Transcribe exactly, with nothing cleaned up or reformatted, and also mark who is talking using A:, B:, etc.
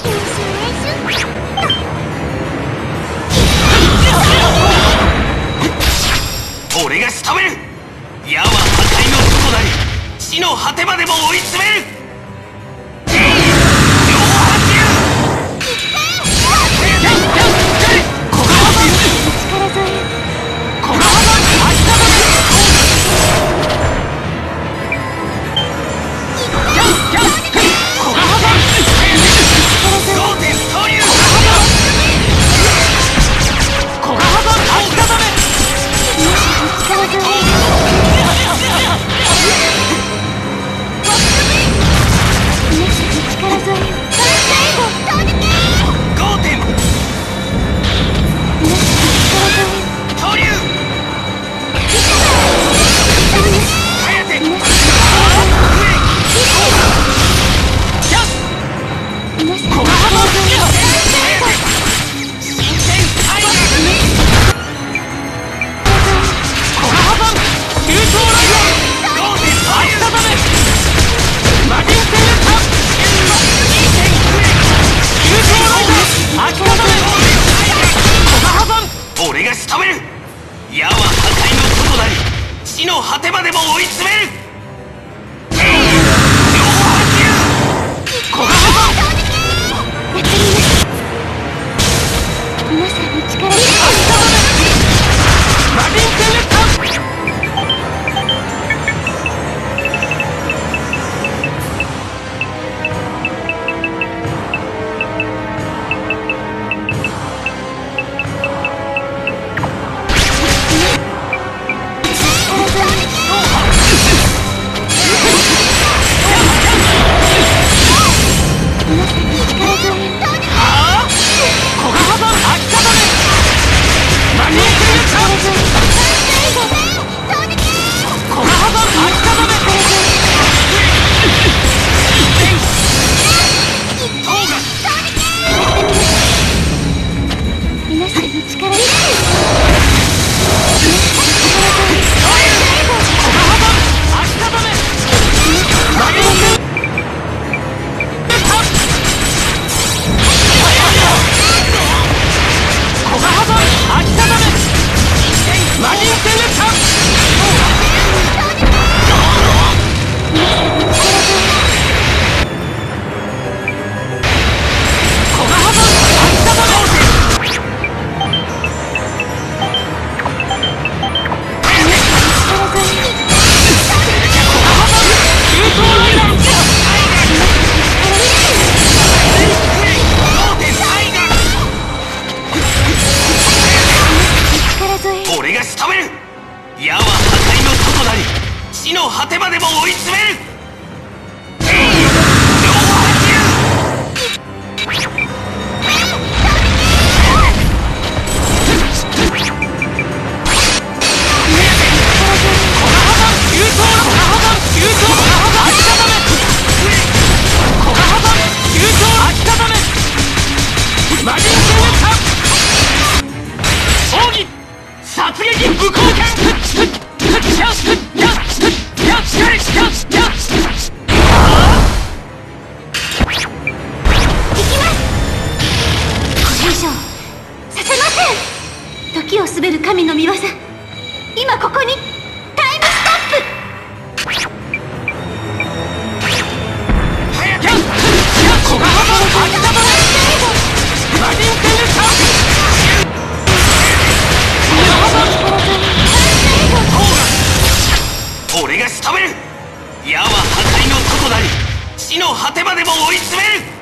A: 俺が仕留める。矢は破壊の外なり、地の果てまでも追い詰める。俺が仕留める。矢は破壊の外なり、地の果てまでも追い詰める。
B: 皆さんの力で
A: マリンテレット。俺が仕留める。矢は破壊の外なり、地の果てまでも追い詰める。殺撃無効剣。
B: 時を滑る神の御業、今ここにタイムストップ。
A: 早く小川の秋田マリンテレット。俺が仕留める。矢は破壊の外なり、地の果てまでも追い詰める。